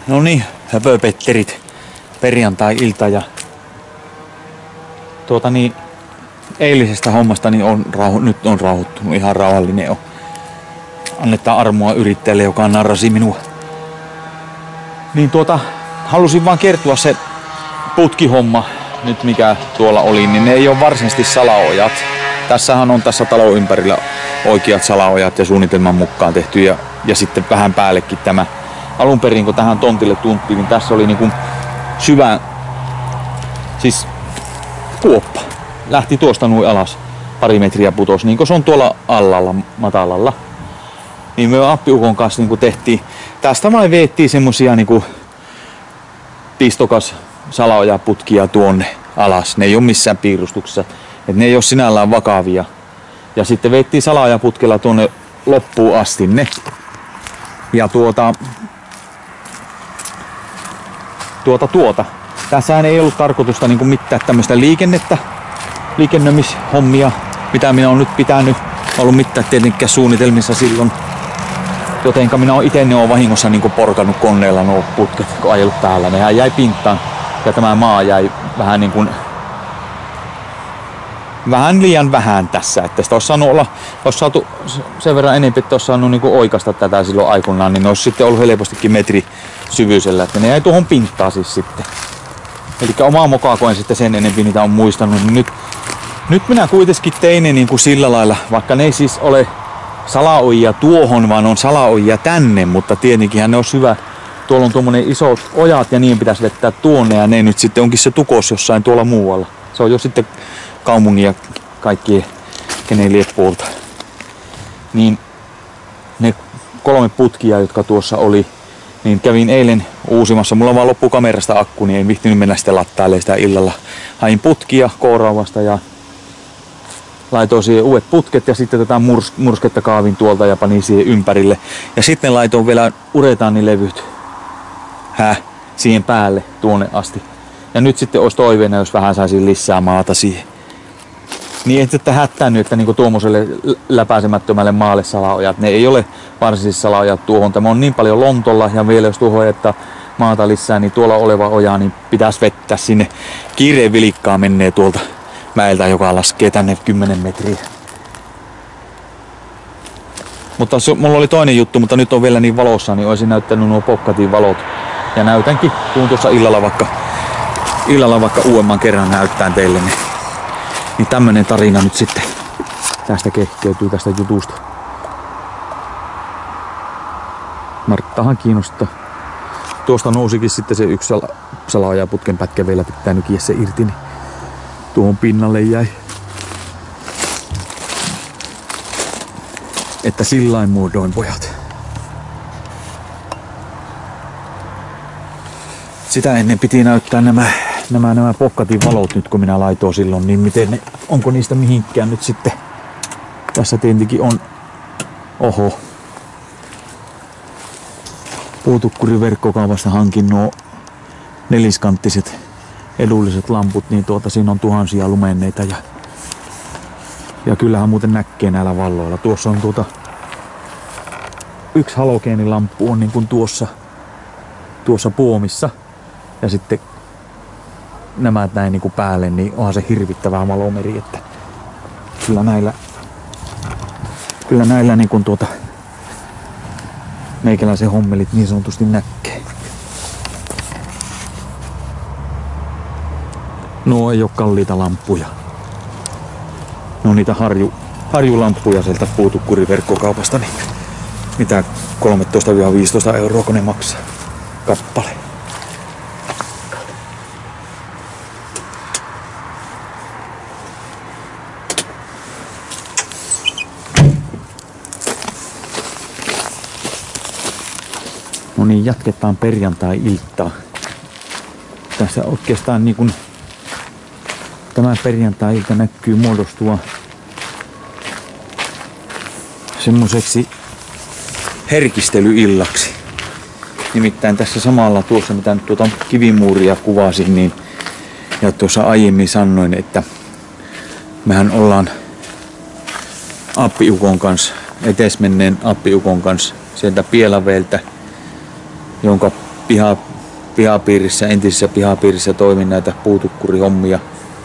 No niin, höpöpetterit. Perjantai-ilta ja eilisestä hommasta niin nyt on rauhoittunut, ihan rauhallinen on. Annetaan armoa yrittäjälle, joka narrasi minua. Niin halusin vaan kertoa se putkihomma nyt mikä tuolla oli, niin ne ei ole varsinaisesti salaojat. Tässähän on tässä talon ympärillä oikeat salaojat ja suunnitelman mukaan tehty ja sitten vähän päällekin tämä. Alun perin kun tähän tontille tunttiin, niin tässä oli niinku syvä, siis kuoppa. Lähti tuosta nuin alas, pari metriä putos, niin kuin se on tuolla allalla, matalalla. Niin me appiukon kanssa niin tehtiin, tästä vain veettiin semmosia niinku pistokas salaojaputkia tuonne alas. Ne ei ole missään piirustuksessa, et ne ei ole sinällään vakavia. Ja sitten veettiin salaojaputkella tuonne loppuun asti ne. Ja Tässähän ei ollut tarkoitusta niinku mitään tämmöistä liikennömishommia, mitä minä olen nyt pitänyt. Ollut mitään tietenkään suunnitelmissa silloin. Jotenka minä olen itse vahingossa niinku porkannut koneella nuo putket, kun ajellut päällä. Nehän jäi pintaan ja tämä maa jäi vähän niinku vähän liian vähän tässä, että sitä olisi saatu sen verran enemmän, että olisi saanut niinku oikasta tätä silloin aikoinaan, niin ne olisi sitten ollut helpostikin metri syvyisellä, että ne jäi tuohon pintaan siis sitten. Eli omaa mokaa koen sitten sen enemmän niitä on muistanut, niin nyt minä kuitenkin tein ne niin kuin sillä lailla, vaikka ne ei siis ole salaojia tuohon, vaan on salaojia tänne, mutta tietenkinhän ne olisi hyvä. Tuolla on tuommoinen isot ojat ja niin pitäisi vettää tuonne ja ne nyt sitten onkin se tukos jossain tuolla muualla. Se on jo sitten kaupungin ja kaikkien kenen lieppuolta. Niin ne 3 putkia, jotka tuossa oli, niin kävin eilen uusimassa. Mulla vaan loppui kamerasta akku, niin en viihtynyt mennä sitten lattailemaan sitä illalla. Hain putkia K-Rauvasta ja laitoin siihen uudet putket ja sitten tätä mursketta kaavin tuolta ja panin siihen ympärille. Ja sitten laitoin vielä uretaanilevyt siihen päälle tuonne asti. Ja nyt sitten olisi toiveena, jos vähän saisin lisää maata siihen. Niin et sitten hättänyt, että niinku tuommoiselle läpäisemättömälle maalle salaojat. Ne ei ole varsinaisesti salaojat tuohon. Tämä on niin paljon lontolla ja vielä jos tuohon että maata lisää, niin tuolla oleva oja niin pitäisi vettää sinne. Kiireen vilikkaa menee tuolta mäeltä, joka laskee tänne 10 metriä. Mutta mulla oli toinen juttu, mutta nyt on vielä niin valossa, niin olisin näyttänyt nuo Pokkatin valot. Ja näytänkin, kun tuossa illalla vaikka uudemman kerran näyttää teille, niin tämmönen tarina nyt sitten tästä kehkeytyy tästä jutusta. Marttahan kiinnostaa. Tuosta nousikin sitten se yksi salaojaputken pätkä vielä, pitää nykiä se irti, niin tuohon pinnalle jäi. Että sillain muodoin pojat. Sitä ennen piti näyttää nämä Pokkatin valot nyt kun minä laitoin silloin, niin miten onko niistä mihinkään nyt sitten. Tässä tietenkin on, puutukkuriverkkokaupasta hankin nuo neliskanttiset edulliset lamput, niin siinä on tuhansia lumenneita ja kyllähän muuten näkee näillä valloilla. Tuossa on yksi halogeenilamppu on niin kuin tuossa puomissa ja sitten nämä näin niin kuin päälle, niin onhan se hirvittävää valomeri, että kyllä näillä niin kuin meikäläisen hommelit niin sanotusti näkee. Nuo ei oo kalliita lamppuja. Ne on niitä harjulamppuja sieltä puutukkuriverkkokaupasta, niin mitä 13-15 euroa kun ne maksaa kappale. No niin, jatketaan perjantai-iltaa. Tässä oikeastaan niin kuin tämä perjantai-ilta näkyy muodostua semmoiseksi herkistelyillaksi. Nimittäin tässä samalla tuossa, mitä nyt kivimuuria kuvasin, niin ja tuossa aiemmin sanoin, että mehän ollaan appiukon kanssa, edesmenneen appiukon kanssa sieltä Pielaveeltä, jonka pihapiirissä, entisessä pihapiirissä toimin näitä puutukkurihommia,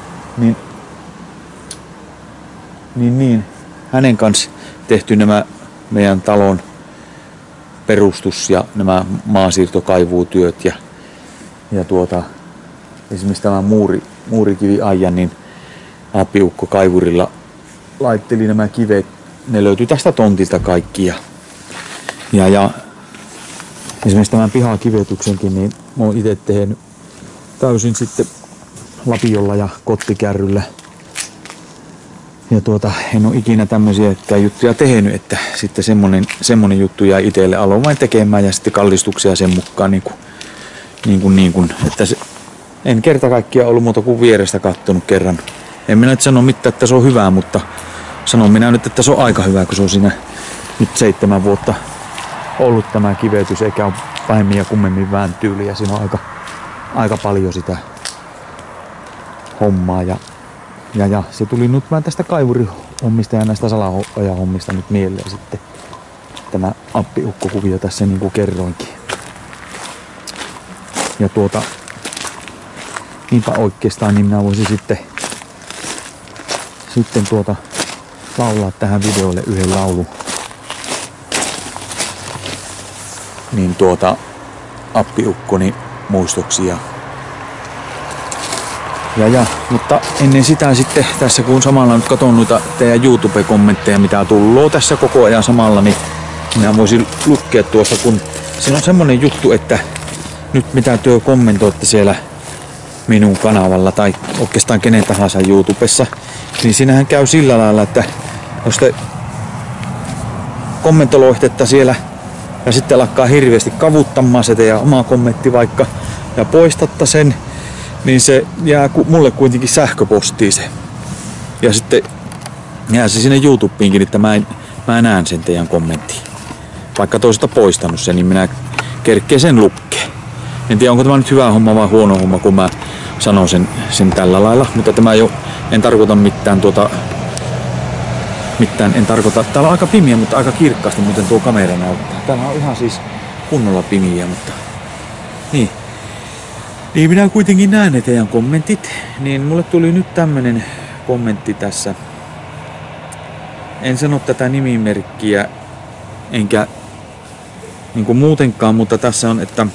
niin hänen kanssa tehty nämä meidän talon perustus ja nämä maasiirtokaivuutyöt ja esimerkiksi tämä muurikiviaijan, niin appiukko kaivurilla laitteli nämä kivet. Ne löytyi tästä tontilta kaikki ja esimerkiksi tämän pihakivetyksenkin, niin mä oon itse tehnyt täysin sitten lapiolla ja kottikärryllä. Ja en oo ikinä tämmöisiä juttuja tehnyt, että sitten semmonen juttu jäi itselle. Aloin vain tekemään ja sitten kallistuksia sen mukaan niin kuin että en kerta kaikkiaan ollut muuta kuin vierestä kattonut kerran. En minä nyt sano mitään, että se on hyvää, mutta sanon minä nyt, että se on aika hyvä, kun se on siinä nyt 7 vuotta ollut tämä kivetys, eikä ole pahemmin ja kummemmin vääntyyliä. Siinä on aika paljon sitä hommaa ja se tuli nyt vähän tästä kaivurihommista ja näistä salaojahommista nyt mieleen sitten tämä appiukkokuvio tässä niin kuin kerroinkin. Ja niinpä oikeastaan niin minä voisin sitten laulaa tähän videolle yhden laulun. Niin appiukkoni muistoksia. Mutta ennen sitä sitten tässä kun samalla nyt katon noita teidän YouTube-kommentteja mitä tullut tässä koko ajan samalla, niin minä voisin lukea tuossa, kun siinä on semmonen juttu, että nyt mitä työ kommentoitte siellä minun kanavalla tai oikeastaan kenen tahansa YouTubessa, niin siinähän käy sillä lailla, että jos te kommentoloihtetta siellä ja sitten alkaa hirveästi kavuttamaan se teidän oma kommentti vaikka ja poistatta sen, niin se jää mulle kuitenkin sähköpostiin se. Ja sitten jää se sinne YouTubeenkin, että mä näen sen teidän kommenttiin. Vaikka toisesta poistanut sen, niin minä kerkkeen sen lukkeen. En tiedä, onko tämä nyt hyvä homma vai huono homma, kun mä sanon sen tällä lailla. Mutta tämä en tarkoita mitään en tarkoita. Täällä on aika pimiä, mutta aika kirkkaasti muuten tuo kamera näyttää. Täällä on ihan siis kunnolla pimiä, mutta niin. Niin minä kuitenkin näen ne teidän kommentit, niin mulle tuli nyt tämmönen kommentti tässä. En sano tätä nimimerkkiä, enkä niinku muutenkaan, mutta tässä on, että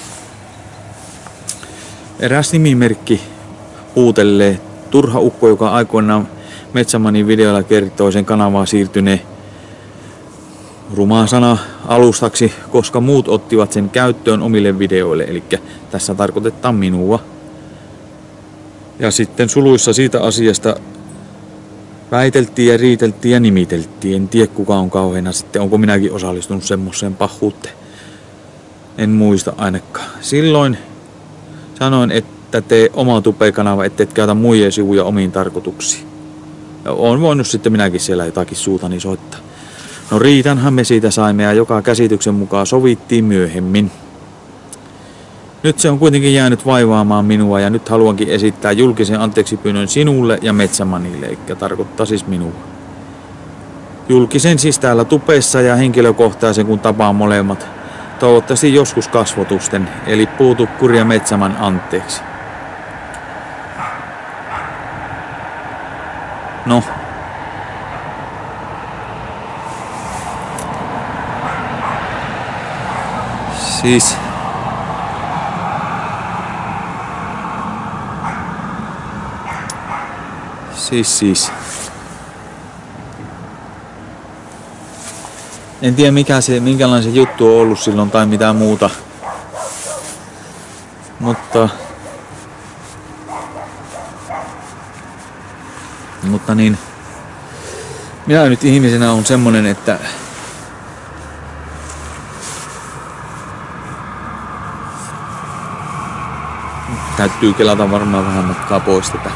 eräs nimimerkki huutelee turha ukko, joka aikoinaan Metsämanin videolla kertoi sen kanavaan siirtyneen rumaa sana alustaksi, koska muut ottivat sen käyttöön omille videoille, eli tässä tarkoitetaan minua. Ja sitten suluissa siitä asiasta väiteltiin ja riiteltiin ja nimiteltiin. En tiedä kuka on kauheena sitten, onko minäkin osallistunut semmoiseen pahuuteen. En muista ainakaan. Silloin sanoin, että tee oma tupekanava, et käytä muiden sivuja omiin tarkoituksiin. Ja olen voinut sitten minäkin siellä jotakin suutani soittaa. No riitanhan me siitä saimme ja joka käsityksen mukaan sovittiin myöhemmin. Nyt se on kuitenkin jäänyt vaivaamaan minua ja nyt haluankin esittää julkisen anteeksipyynnön sinulle ja Metsämanille, eli tarkoittaa siis minua. Julkisen siis täällä tupeessa ja henkilökohtaisen kun tapaan molemmat. Toivottavasti joskus kasvotusten, eli Puutukkuri ja Metsäman anteeksi. No. Siis. En tiedä minkälainen se juttu on ollut silloin tai mitään muuta. Mutta niin. Minä nyt ihmisenä on semmonen, että täytyy kelata varmaan vähän matkaa pois tätä.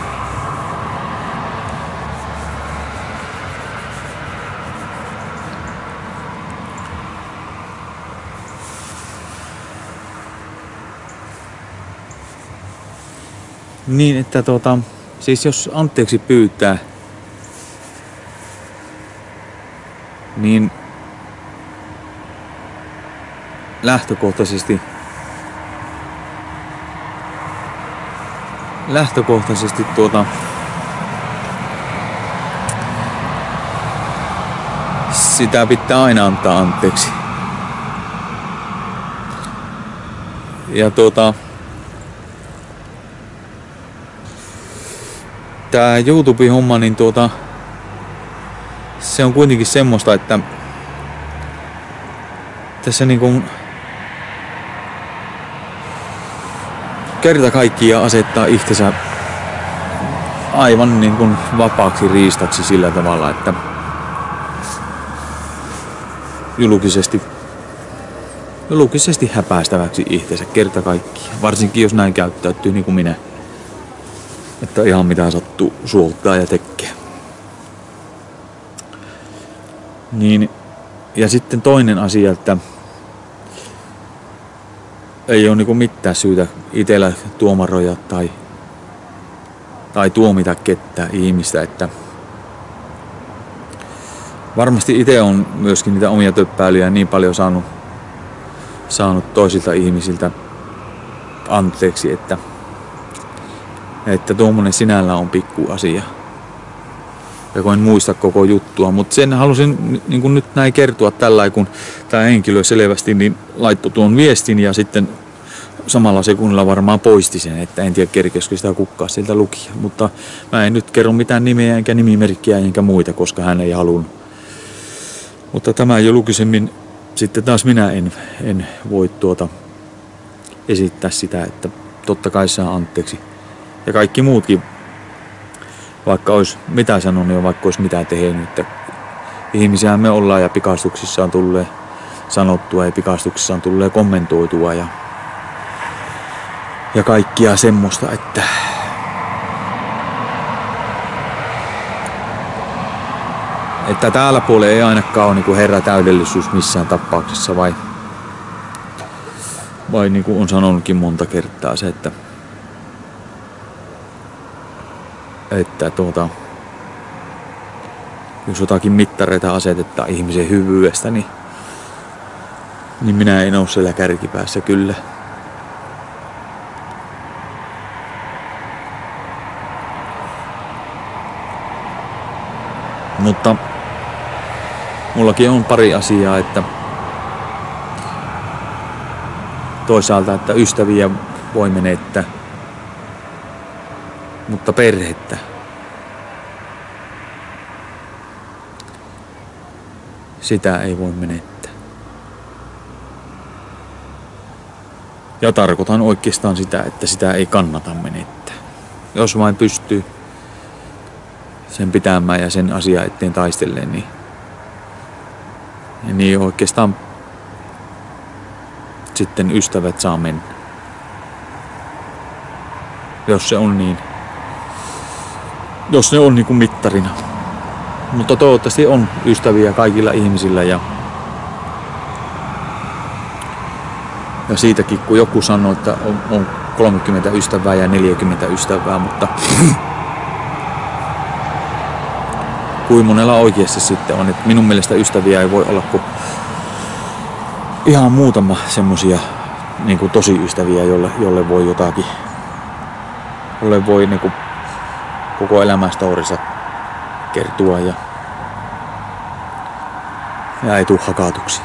Niin, että siis jos anteeksi pyytää, niin lähtökohtaisesti lähtökohtaisesti sitä pitää aina antaa anteeksi. Ja tää YouTube-homma, niin se on kuitenkin semmoista, että tässä niinku kerta kaikkiaan asettaa itsensä aivan niin kuin vapaaksi riistaksi sillä tavalla, että julkisesti häpäistäväksi itsensä kerta kaikkiaan. Varsinkin jos näin käyttäytyy niin kuin minä. Että ihan mitä sattuu suoltaa ja tekee. Niin, ja sitten toinen asia, että ei ole niinku mitään syytä itsellä tuomaroja tai tuomita ketään ihmistä, että varmasti itse on myöskin niitä omia töppäilyjä niin paljon saanut toisilta ihmisiltä anteeksi, että tuommoinen sinällään on pikku asia. Ja kun en muista koko juttua, mutta sen halusin niin kuin nyt näin kertoa tällä, kun tämä henkilö selvästi niin laittoi tuon viestin ja sitten samalla sekunnilla varmaan poisti sen, että en tiedä kerkesikö sitä kukkaa sieltä lukia. Mutta mä en nyt kerro mitään nimeä enkä nimimerkkiä enkä muita, koska hän ei halunnut. Mutta tämä julkisemmin sitten taas minä en voi esittää sitä, että totta kai saa anteeksi. Ja kaikki muutkin, vaikka olisi mitä sanonut ja vaikka olisi mitä tehnyt, että ihmisiä me ollaan ja pikastuksissa on tullut sanottua ja pikastuksissa on tullut kommentoitua ja kaikkia semmoista, että täällä puolella ei ainakaan ole niin herra täydellisyys missään tapauksessa vai niin kuin on sanonutkin monta kertaa se, että jos jotakin mittareita asetetaan ihmisen hyvyydestä, niin minä en ole siellä kärkipäässä kyllä. Mutta mullakin on pari asiaa, että toisaalta, että ystäviä voi menettää, mutta perhettä sitä ei voi menettää. Ja tarkoitan oikeastaan sitä, että sitä ei kannata menettää. Jos vain pystyy sen pitämään ja sen asian eteen taistelleen, niin oikeastaan sitten ystävät saa mennä. Jos se on niin. Jos ne on niin kuin mittarina. Mutta toivottavasti on ystäviä kaikilla ihmisillä ja siitäkin kun joku sanoo, että on 30 ystävää ja 40 ystävää, mutta kuin monella oikeasti sitten on. Että minun mielestä ystäviä ei voi olla kuin ihan muutama semmosia niin kuin tosi ystäviä, jolle voi jotakin, jolle voi niin kuin koko elämänstorissa kertua ja ei tuu hakatuksi.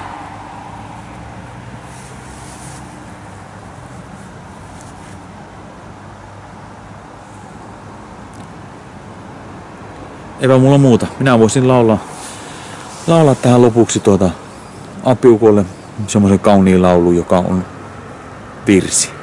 Eipä mulla muuta. Minä voisin laulaa tähän lopuksi Appiukolle semmoisen kauniin laulun, joka on virsi.